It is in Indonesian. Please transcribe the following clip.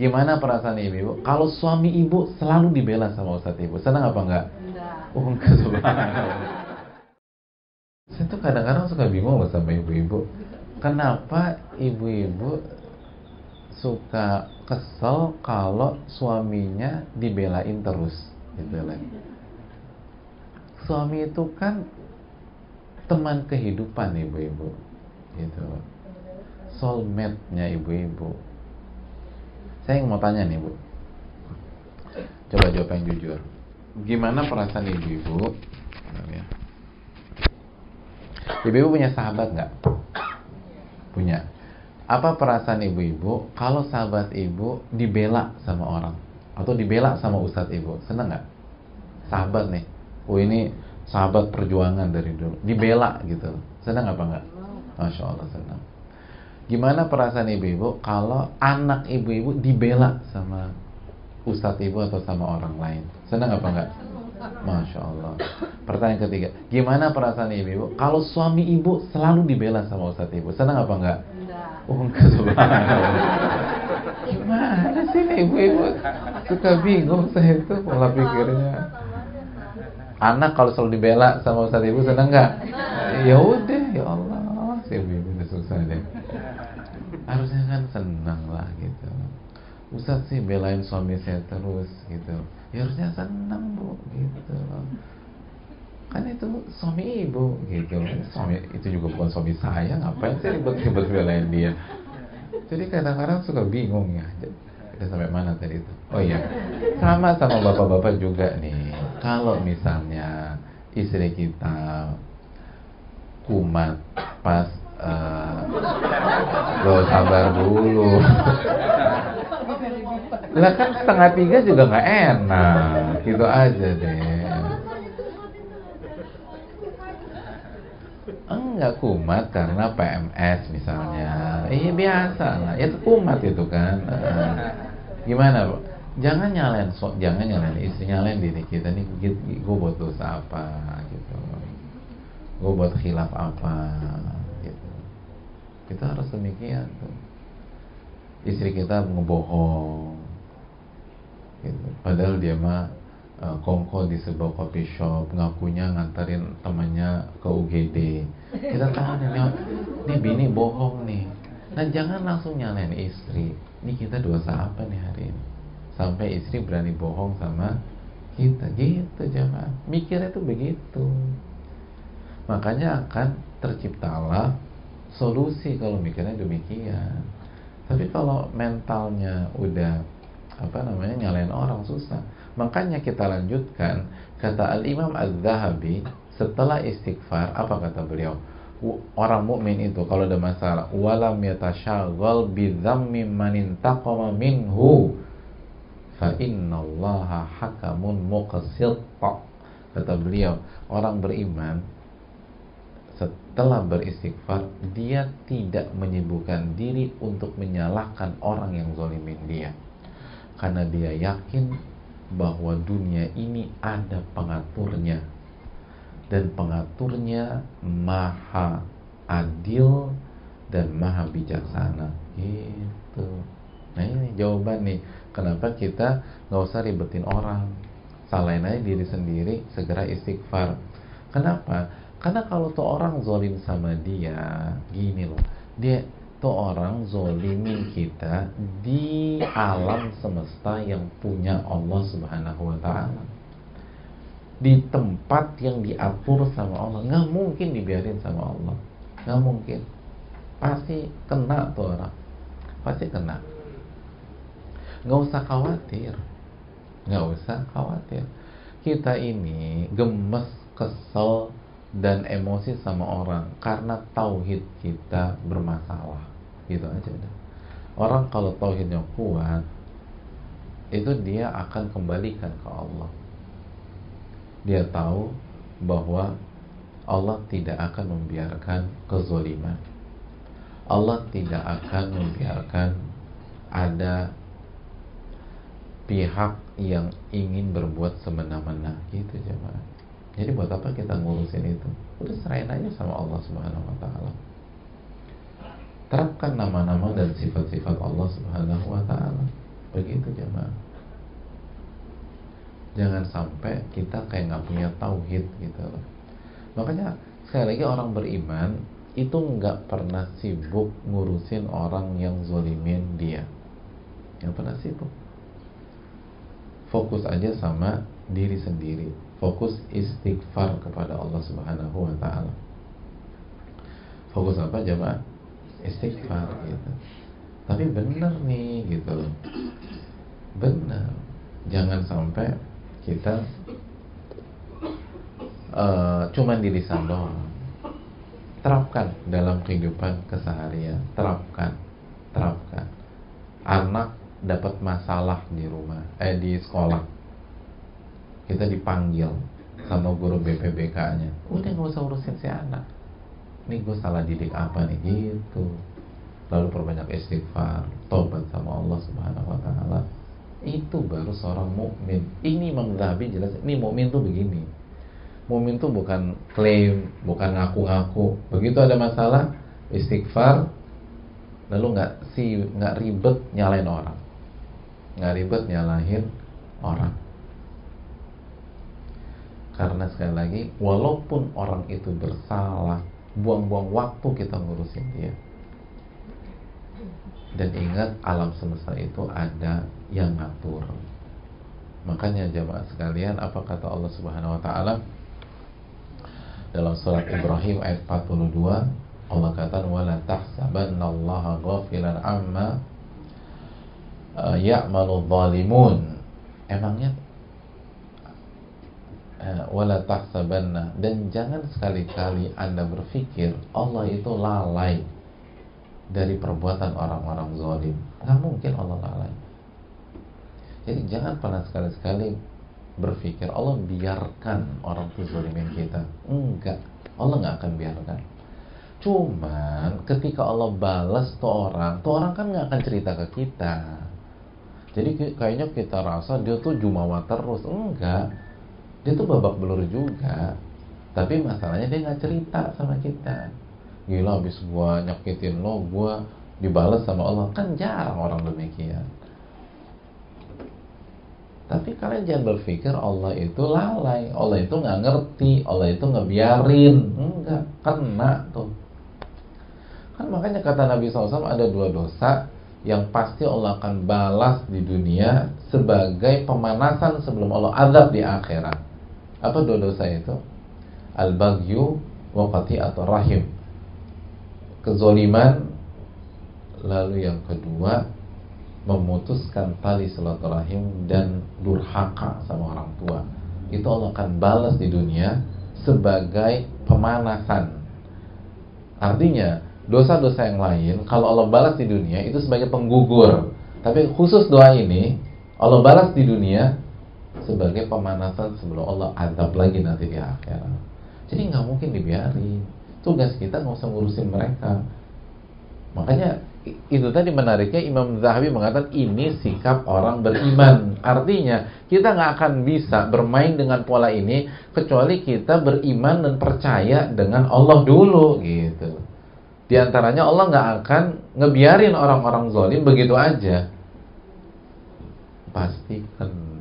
Gimana perasaan ibu-ibu kalau suami ibu selalu dibela sama ustadz ibu? Senang apa enggak? Enggak. Oh enggak, subhanallah. Saya tuh kadang-kadang suka bingung loh sama ibu-ibu. Kenapa ibu-ibu suka kesel kalau suaminya dibelain terus gitu lah. Suami itu kan teman kehidupan ibu-ibu gitu, soulmate-nya ibu-ibu. Saya mau tanya nih Bu, coba jawab yang jujur. Gimana perasaan ibu-ibu? Ibu-ibu punya sahabat nggak? Punya. Apa perasaan ibu-ibu kalau sahabat ibu dibela sama orang atau dibela sama ustadz ibu? Seneng nggak? Sahabat nih, ini sahabat perjuangan dari dulu, dibela gitu, seneng apa nggak? Masya Allah senang. Gimana perasaan ibu-ibu kalau anak ibu-ibu dibela sama ustadz ibu atau sama orang lain? Senang apa nggak? Masya Allah. Pertanyaan ketiga, gimana perasaan ibu-ibu kalau suami ibu selalu dibela sama ustadz ibu? Senang apa nggak? Oh enggak, subhanallah. Gimana sih ibu-ibu? Suka bingung saya itu pola pikirnya. Anak kalau selalu dibela sama ustadz ibu senang nggak? Ya udah, ya Allah, si ibu-ibu udah susah deh. Harusnya kan senang lah gitu. Ustadz sih belain suami saya terus gitu. Ya harusnya senang Bu gitu. Kan itu suami ibu gitu. Suami itu juga bukan suami saya, ngapain sih ribet-ribet belain dia. Jadi kadang-kadang suka bingung ya. Kita sampai mana tadi itu? Oh iya, sama bapak-bapak juga nih. Kalau misalnya istri kita kumat pas lo sabar dulu. Lah kan 2:30 juga nggak enak, gitu aja deh. Enggak kumat karena PMS misalnya. Iya biasa lah, itu kumat itu kan. Gimana Bu? Jangan nyalain istri, nyalain diri kita nih. Gue buat dosa apa gitu. Gue buat khilaf apa gitu. Kita harus demikian tuh. Istri kita ngebohong gitu. Padahal dia mah kongko di sebuah coffee shop, ngakunya nganterin temannya ke UGD. Kita tahu nih bini bohong nih. Nah jangan langsung nyalain istri. Ini kita dosa apa nih hari ini? Sampai istri berani bohong sama kita. Gitu jemaah. Mikirnya tuh begitu. Makanya akan terciptalah solusi kalau mikirnya demikian. Tapi kalau mentalnya udah nyalain orang susah. Makanya kita lanjutkan kata Al-Imam Az-Zahabi setelah istighfar, apa kata beliau? Orang mukmin itu kalau ada masalah walam yatashaggal bi dzammi man intaqama minhu fa innallaha hakamun muqsit. Kata beliau, orang beriman setelah beristighfar dia tidak menyibukkan diri untuk menyalahkan orang yang zalimin dia, karena dia yakin bahwa dunia ini ada pengaturnya dan pengaturnya maha adil dan maha bijaksana gitu. Nah ini jawaban nih, kenapa kita nggak usah ribetin orang, salahin aja diri sendiri, segera istighfar. Kenapa? Karena kalau tuh orang zolim sama dia, gini loh, dia tuh orang zolimin kita di alam semesta yang punya Allah Subhanahu wa ta'ala, di tempat yang diatur sama Allah. Nggak mungkin dibiarin sama Allah, nggak mungkin. Pasti kena tuh orang, pasti kena. Nggak usah khawatir, nggak usah khawatir. Kita ini gemes, kesel, dan emosi sama orang karena tauhid kita bermasalah, gitu aja udah. Orang kalau tauhidnya kuat, itu dia akan kembalikan ke Allah. Dia tahu bahwa Allah tidak akan membiarkan kezaliman. Allah tidak akan membiarkan ada pihak yang ingin berbuat semena-mena, gitu jemaah. Jadi buat apa kita ngurusin itu? Udah serahin aja sama Allah Subhanahu wa ta'ala. Terapkan nama-nama dan sifat-sifat Allah Subhanahu wa ta'ala. Begitu jemaah. Jangan sampai kita kayak nggak punya tauhid gitu loh. Makanya sekali lagi orang beriman itu nggak pernah sibuk ngurusin orang yang zolimin dia. Nggak pernah sibuk. Fokus aja sama diri sendiri. Fokus istighfar kepada Allah Subhanahu wa ta'ala. Fokus apa jemaah? Istighfar gitu. Tapi benar nih gitu loh. Benar. Jangan sampai kita cuman di lisan doang. Terapkan dalam kehidupan keseharian. Terapkan. Anak dapat masalah di rumah, di sekolah, kita dipanggil sama guru BPBK-nya, udah nggak usah urusin si anak. Nih gue salah didik apa nih gitu. Lalu perbanyak istighfar, tobat sama Allah Subhanahu wa ta'ala. Itu baru seorang mukmin. Ini Imam Zahabi jelas, ini mukmin tuh begini. Mukmin tuh bukan klaim, bukan ngaku-ngaku. Begitu ada masalah, istighfar, lalu nggak ribet nyalain orang, nggak ribet nyalahin orang. Karena sekali lagi, walaupun orang itu bersalah, buang-buang waktu kita ngurusin dia. Dan ingat, alam semesta itu ada yang ngatur. Makanya jamaah sekalian, apa kata Allah Subhanahu wa ta'ala dalam surat Ibrahim ayat 42? Allah kata, wala tahsabannallaha ghafilan amma ya'malu dhalimun. Emangnya wala tahsabanna, dan jangan sekali-kali Anda berpikir Allah itu lalai dari perbuatan orang-orang zalim. Nggak mungkin Allah lalai. Jadi jangan pernah sekali-sekali berpikir Allah biarkan orang itu zalimin kita. Enggak, Allah nggak akan biarkan. Cuman ketika Allah balas tuh orang kan nggak akan cerita ke kita. Jadi kayaknya kita rasa dia tuh jumawa terus. Enggak, dia tuh babak belur juga. Tapi masalahnya dia nggak cerita sama kita. Gila, abis gua nyakitin lo, gua dibalas sama Allah. Kan jarang orang demikian. Tapi kalian jangan berpikir Allah itu lalai, Allah itu nggak ngerti, Allah itu ngebiarin. Enggak, kena tuh. Kan makanya kata Nabi SAW, ada 2 dosa yang pasti Allah akan balas di dunia sebagai pemanasan sebelum Allah azab di akhirat. Apa 2 dosa itu? Al-baghyu wa qati'atur rahim, kezoliman. Lalu yang kedua, memutuskan tali silaturahim dan durhaka sama orang tua. Itu Allah akan balas di dunia sebagai pemanasan. Artinya dosa-dosa yang lain kalau Allah balas di dunia itu sebagai penggugur. Tapi khusus doa ini Allah balas di dunia sebagai pemanasan sebelum Allah azab lagi nanti di akhirat. Jadi nggak mungkin dibiarin. Tugas kita nggak usah ngurusin mereka. Makanya itu tadi menariknya, Imam Zahabi mengatakan ini sikap orang beriman. Artinya kita nggak akan bisa bermain dengan pola ini kecuali kita beriman dan percaya dengan Allah dulu gitu. Di antaranya Allah nggak akan ngebiarin orang-orang zalim begitu aja. Pasti kena.